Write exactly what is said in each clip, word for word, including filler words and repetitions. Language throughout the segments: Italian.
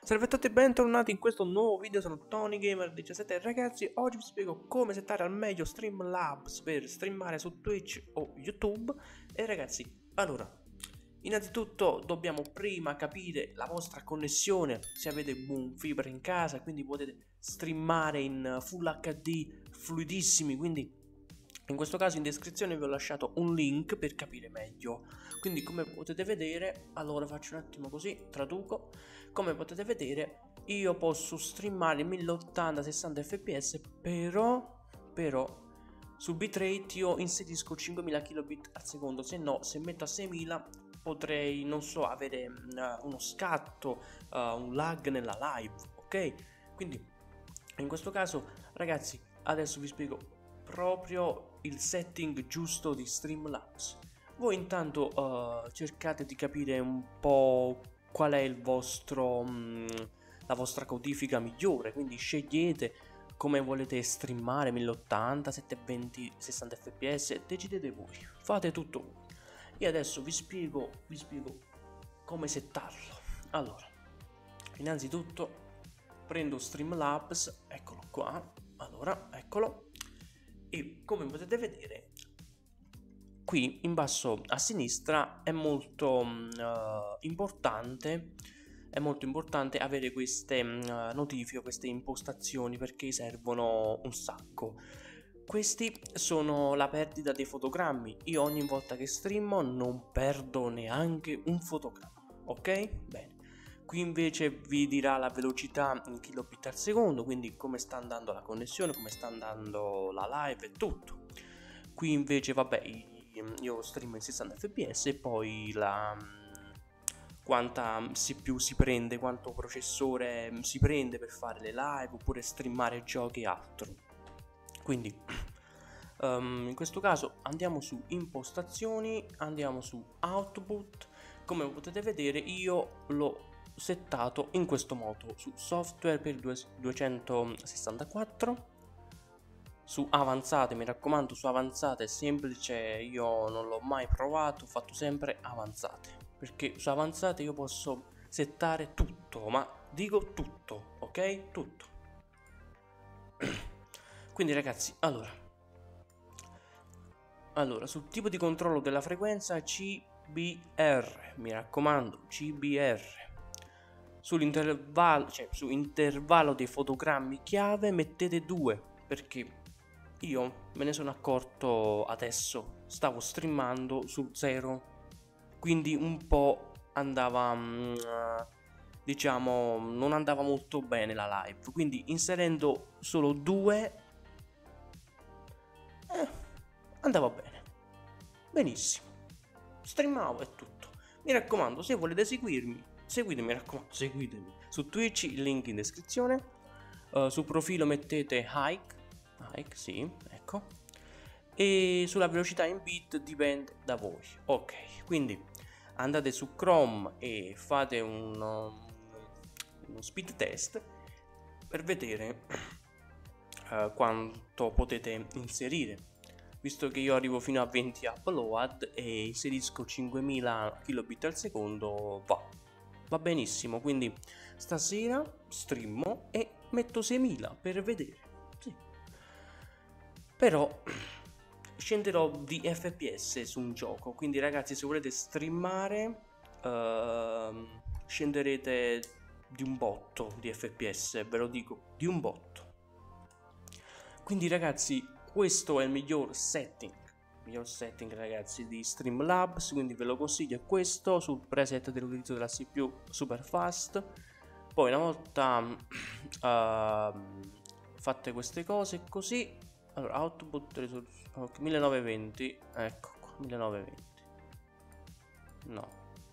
Salve a tutti e bentornati in questo nuovo video, sono Tony Gamer diciassette e ragazzi, oggi vi spiego come settare al meglio Streamlabs per streamare su Twitch o YouTube. E ragazzi, allora, innanzitutto dobbiamo prima capire la vostra connessione, se avete buon fibra in casa, quindi potete streamare in Full acca di fluidissimi, quindi in questo caso in descrizione vi ho lasciato un link per capire meglio. Quindi come potete vedere, allora faccio un attimo così, traduco. Come potete vedere io posso streamare mille ottanta sessanta fps, però però sul bitrate io inserisco cinquemila kilobit al secondo, se no se metto a seimila potrei, non so, avere uh, uno scatto, uh, un lag nella live, ok? Quindi in questo caso ragazzi adesso vi spiego proprio il setting giusto di Streamlabs. Voi intanto uh, cercate di capire un po' qual è il vostro mh, la vostra codifica migliore, quindi scegliete come volete streamare, mille ottanta, settecentoventi, sessanta fps, decidete voi, fate tutto voi. E adesso vi spiego vi spiego come settarlo. Allora, innanzitutto prendo Streamlabs, eccolo qua, allora eccolo, e come potete vedere qui in basso a sinistra è molto uh, importante è molto importante avere queste uh, notifiche, queste impostazioni, perché servono un sacco. Questi sono la perdita dei fotogrammi. Io ogni volta che streamo non perdo neanche un fotogramma, ok? Bene. Qui invece vi dirà la velocità in kilobit al secondo, quindi come sta andando la connessione, come sta andando la live e tutto. Qui invece vabbè, io streamo in sessanta fps e poi la quanta C P U si prende, quanto processore si prende per fare le live oppure streamare giochi e altro. Quindi um, in questo caso andiamo su impostazioni, andiamo su output. Come potete vedere io l'ho settato in questo modo su software per duecentosessantaquattro. Su avanzate, mi raccomando, su avanzate è semplice, io non l'ho mai provato, ho fatto sempre avanzate, perché su avanzate io posso settare tutto, ma dico tutto, ok? Tutto. Quindi ragazzi, allora allora sul tipo di controllo della frequenza C B R, mi raccomando, C B R. Sull'intervallo, cioè su intervallo dei fotogrammi chiave mettete due, perché io me ne sono accorto adesso, stavo streamando sul zero, quindi un po' andava, uh, diciamo, non andava molto bene la live, quindi inserendo solo due eh, andava bene, benissimo, streamavo e tutto. Mi raccomando, se volete seguirmi, seguitemi, mi raccomando, seguitemi su Twitch, il link in descrizione. Uh, sul profilo mettete hike Like, sì, ecco. E sulla velocità in bit dipende da voi. Ok, quindi andate su Chrome e fate un, um, uno speed test per vedere uh, quanto potete inserire. Visto che io arrivo fino a venti upload e inserisco cinquemila kilobit al secondo, va va benissimo. Quindi stasera streamo e metto seimila per vedere. Sì. Però scenderò di F P S su un gioco, quindi ragazzi, se volete streamare uh, scenderete di un botto di F P S, ve lo dico, di un botto. Quindi ragazzi, questo è il miglior setting miglior setting ragazzi di Streamlabs, quindi ve lo consiglio. È questo sul preset dell'utilizzo della C P U super fast. Poi una volta uh, fatte queste cose così, allora output risoluzione okay, millenovecentoventi, ecco qua, millenovecentoventi. No,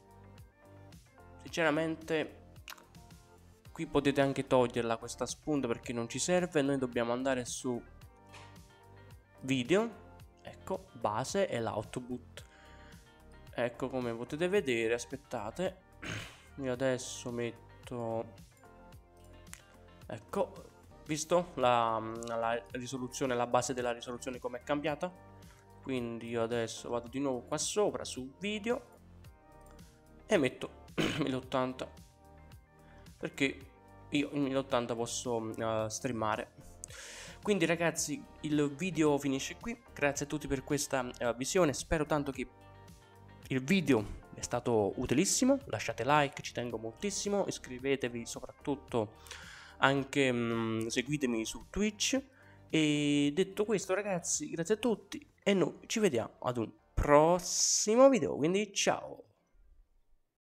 sinceramente qui potete anche toglierla questa spunta perché non ci serve. Noi dobbiamo andare su video, ecco, base e l'output. Ecco, come potete vedere, aspettate, io adesso metto, ecco, visto la, la risoluzione, la base della risoluzione come è cambiata. Quindi io adesso vado di nuovo qua sopra su video e metto mille ottanta perché io in mille ottanta posso uh, streamare. Quindi ragazzi, il video finisce qui, grazie a tutti per questa uh, visione, spero tanto che il video è stato utilissimo, lasciate like, ci tengo moltissimo, iscrivetevi soprattutto, anche mh, seguitemi su Twitch, e detto questo ragazzi, grazie a tutti e noi ci vediamo ad un prossimo video, quindi ciao!